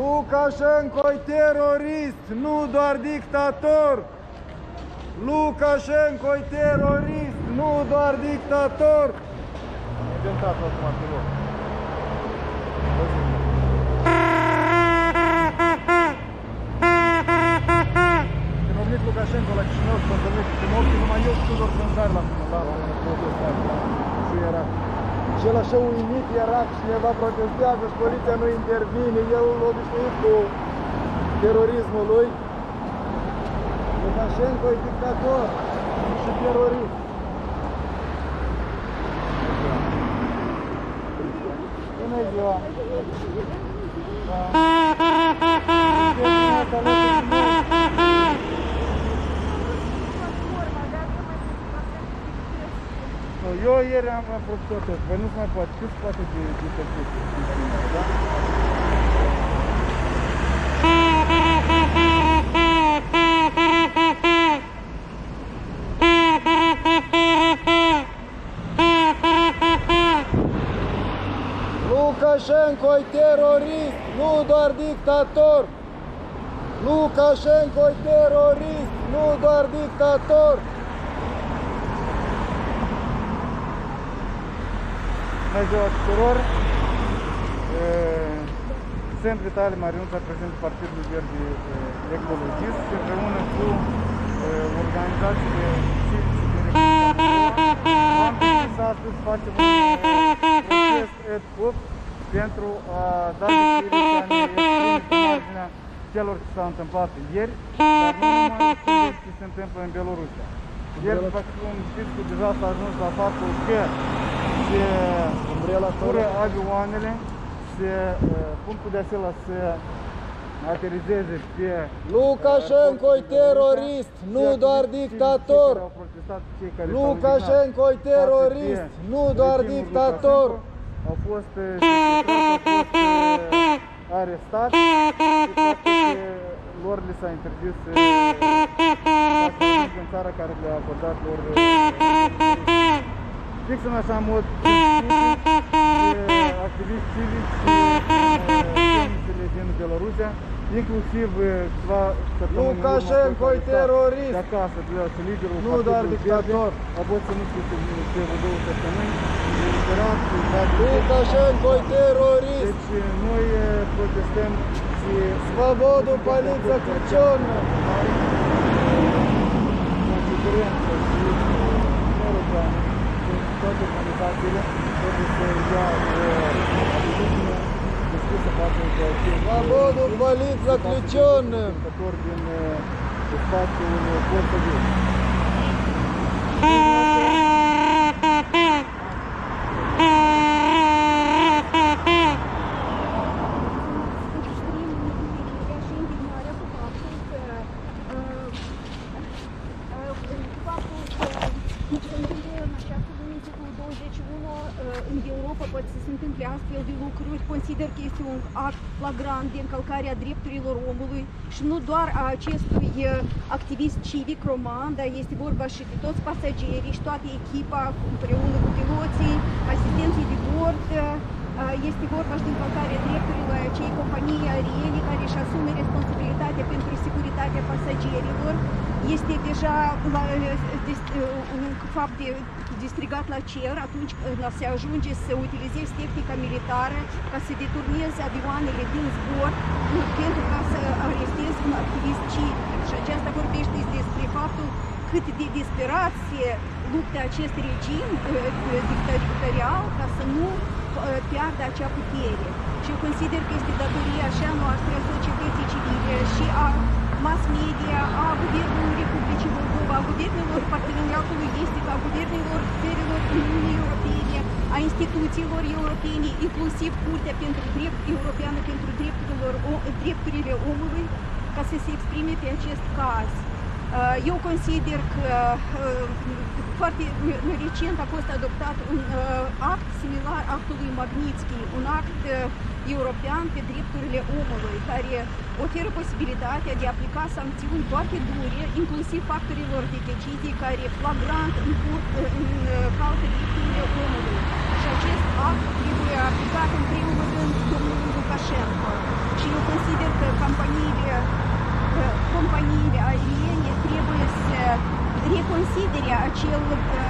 Lukashenko-i terorist, nu doar dictator! Lukashenko-i terorist, nu doar dictator! Inventat acum pilot. Când a venit Lukashenko la Chișinău și s-a întâlnit cu Timofti, numai eu și Tudor Trândar la era. Și el așa uimit era, cineva protestează și poliția nu intervine, el obișnuit cu terorismul lui. Lukashenko e dictator și terorist. Bună ziua! Eu ieri am profesor tot, păi nu se mai poate, cât se poate de tăcut, da? Lukashenko-i terorist, nu doar dictator! Lukashenko-i terorist, nu doar dictator! Bună ziua tuturor! Sunt Vitali Mariunța, președinte Partidului Verde Ecologist și împreună cu organizațiile civice din Republica am decis astăzi să facem un protest ad-hoc pentru a da descrierea și a ne exprime pe marginea celor ce s-au întâmplat ieri, dar nu numai celor ce se întâmplă în Belorusia. Ieri, după cum știți, că deja s-a ajuns la faptul că se fură avioanele, se pun cu deasila să aterizeze pe Lukashenko-i terorist, nu doar dictator! Lukashenko-i terorist, nu doar dictator! Au fost arestați și lor li s-a interzis în țara care le-a acordat lor fix în așa mod activiști civici din Belorusia, inclusiv câteva săptămâni Lukashenko-i terorist, de acasă, și liderul nu doar dictator. A fost ținut pe 2 săptămâni. Lukashenko-i terorist. Deci noi protestăm și Svobodu poliția Crăciună. Concurență și europeană și toate organizațiile trebuie să ia atitudine deschisă față de Svobodu poliția Crăciună. Din spațiul post-soviet. În Europa poate să se întâmple astfel de lucruri. Consider că este un act flagrant de încălcare a drepturilor omului și nu doar a acestui activist civic roman, dar este vorba și de toți pasagerii și toată echipa împreună cu piloții, asistenții de bord. Este vorba și de încălcarea drepturilor acei companii aeriene care își asume responsabilitatea pentru securitatea pasagerilor. Este deja un fapt de strigat la cer atunci când se ajunge să utilizezi tehnica militară ca să deturneze avioanele din zbor pentru ca să arestezi un activist civic. Și aceasta vorbește despre faptul cât de disperație luptă acest regim dictatorial ca să nu piardă acea putere. Și eu consider că este datoria așa noastră a societății civile și a mass media, a Guvernului Republicii Moldova, a Guvernelor Parteneriatului Estic, a Guvernelor țărilor Uniunii Europene, a instituțiilor europene, inclusiv Curtea pentru Europeană pentru Drepturile Omului, ca să se exprime pe acest caz. Eu consider că foarte recent a fost adoptat un act similar actului Magnitsky, un act european pe drepturile omului, care oferă posibilitatea de a aplica sancțiuni foarte dure, inclusiv factorilor de decizie care flagrant încalcă drepturile omului. Și acest act trebuie aplicat în primul rând domnului Lukashenko. Și eu consider că companiile aeriene trebuie să reconsidere acel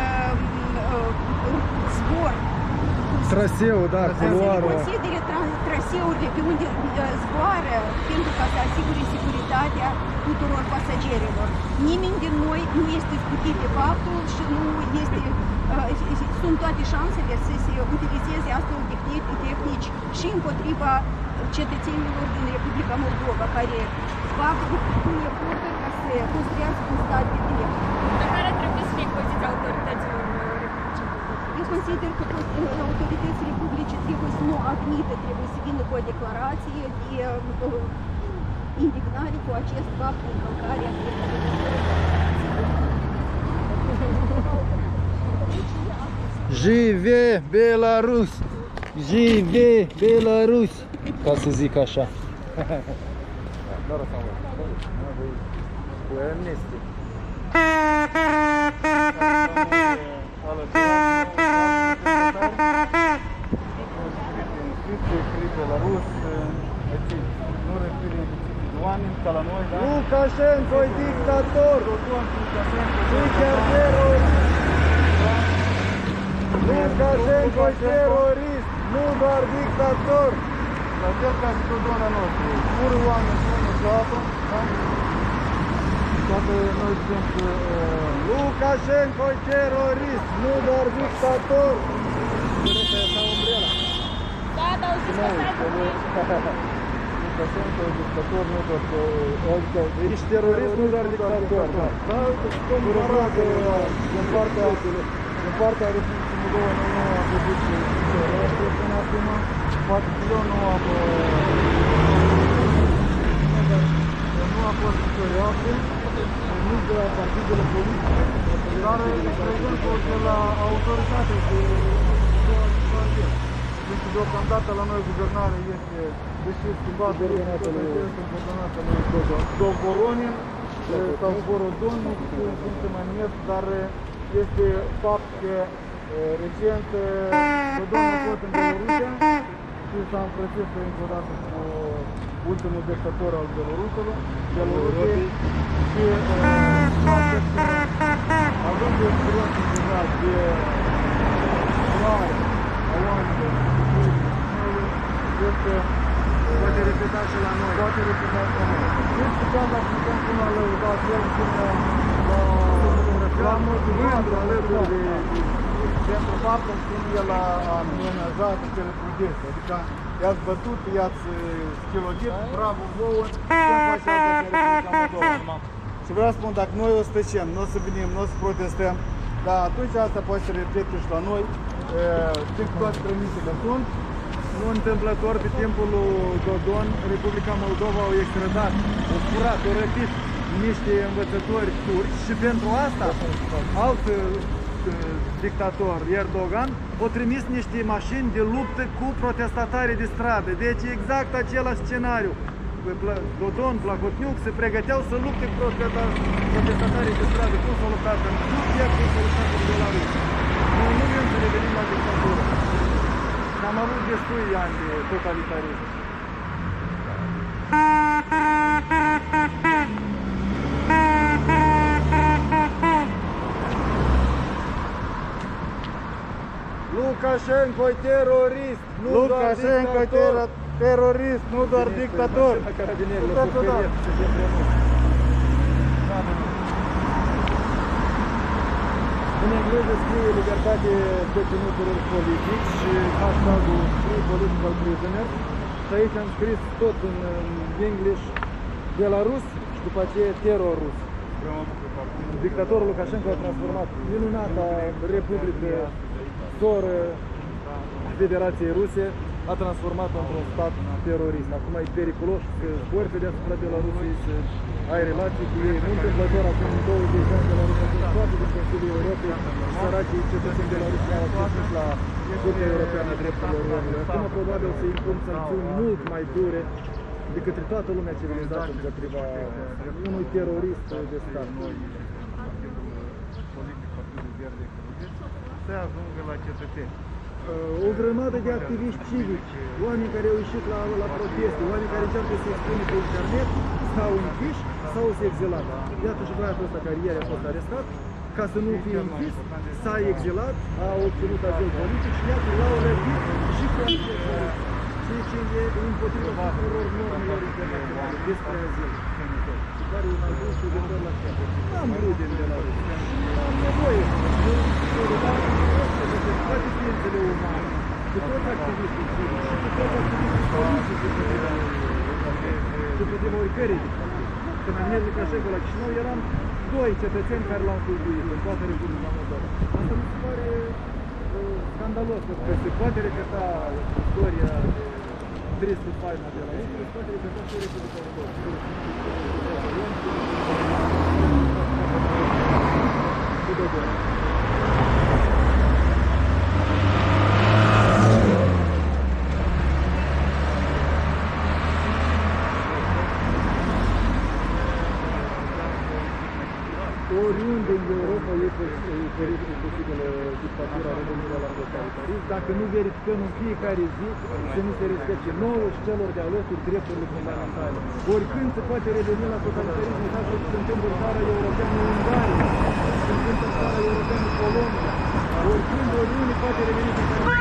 zbor. Traseu, da, Să culoarul. reconsidere traseurile pe unde zboară pentru ca să asigure securitatea tuturor pasagerilor. Nimeni din noi nu este scutit de faptul și nu este, sunt toate șansele să se utilizeze astfel de tehnici și împotriva cetățenilor din Republica Moldova, care fac eforturi ca să construiască un stat de drept. Dar care trebuie să fie poziția autorităților Republicii? Eu consider că autoritățile publice trebuie să nu admită, trebuie să vină cu o declarație de indignare cu acest fapt de încălcare a Jive Belarus! Jive Belarus! Ca să zic așa. Belarus, nu respiri oameni ca la noi, da? Lukashenko e dictator! Și chiar terorist! Lukashenko e terorist! Nu doar dictator! La fel ca și tot doamna noastră, fură oameni și unul și altul, da? Toate noi zicem că Lukashenko e terorist! Nu doar dictator! Da, dar au zis că stai cu noi. Lukashenko e dictator, nu doar că... Adică, Ești terorist, nu doar dictator. Da, din partea Republicii Moldova noi nu am văzut teroriști până acum. Poate că eu nu am fost nicio reacție, nici de la partidele politice, dar exemplu de la autoritate de deci deocamdată la noi guvernare este, deși schimbată Dovoronin sau Borodon, nu știu cum se mai numesc, dar este fapt că recent Dodon a fost în Belorusia și s-a împrățit încă o dată cu ultimul dictator al Belorusiei și având o experiență deja de mare a oamenilor este Poate repeta și la noi. poate repeta și la noi. Și special dacă putem până la lăudat el până la mândru alături pentru faptul când el a amenajat cele prudese. Adică i-ați bătut, i-ați schilodit, bravo vouă, ce-mi face asta pe Republica Moldova. Și vreau să spun, dacă noi o să tăcem, nu o să venim, nu o să protestăm, dar atunci asta poate să repete și la noi, știm că toate premisele sunt. Nu întâmplător, pe timpul lui Dodon, Republica Moldova au extradat, au furat, au răpit niște învățători turci și pentru asta alt dictator, Erdogan, a trimis niște mașini de luptă cu protestatarii de stradă. Deci exact același scenariu. Dodon, Plahotniuc se pregăteau să lupte cu protestatarii de stradă. Cum s-au luptat în Turcia, cum s-au luptat în Belarus. Noi nu vrem să revenim la dictatură. Am avut destui ani de totalitarism. Lukashenko e terorist, nu doar Lukashenko dictator. terorist, nu doar dictator. În engleză scrie libertate deținuților politici și hashtagul Free Political Prisoners. Și aici am scris tot în English Belarus și după aceea teror rus. Dictatorul Lukashenko a transformat minunata republică soră Federației Ruse, a transformat într-un stat terorist. Acum e periculos să zbori pe deasupra Belarusiei, să ai relații cu ei. Nu întâmplător, acum 20 de ani Belarusia sunt toate din Consiliul Europei, săracii cetățeni belarusi au acces la Curtea Europeană a Drepturilor Omului. Acum probabil să impun sancțiuni mult mai dure de către toată lumea civilizată împotriva unui terorist de stat. Politic Partidul Verde Ecologic să ajungă la cetățeni. o grămadă de activiști civici, oameni care au ieșit la proteste, oameni care încearcă să se exprime pe internet, s-au închiși sau s-au exilat. Iată și băiatul ăsta care ieri a fost arestat, ca să nu fie închis, s-a exilat, a obținut azil politic și iată l-au răpit și cu azil politic. Ceea ce e împotriva tuturor normelor internaționale despre azil. Și care e mai bun și gândor la șapte. N-am rude în Belarus, n-am nevoie. Toate științele umane, cu toți activiștii civici și cu toți activiștii politici împotriva oricărei dictaturi. Când am mers Lucașenko la Chișinău, eram doi cetățeni care l-au cultuit în toată Republica Moldova. Asta mi se pare scandalos, că se poate repeta istoria tristă faina de la ei, se poate repeta și Republica Moldova. Cu dogoare. Oriunde în Europa e posibilă dictatura, revenirea la totalitarism, dacă nu verificăm în fiecare zi să nu se respecte nouă și celor de alături drepturile fundamentale. Oricând se poate reveni la totalitarism, uitați ce se întâmplă în țara europeană Ungaria, se întâmplă în țara europeană Polonia, oricând, oriunde poate reveni totalitarism.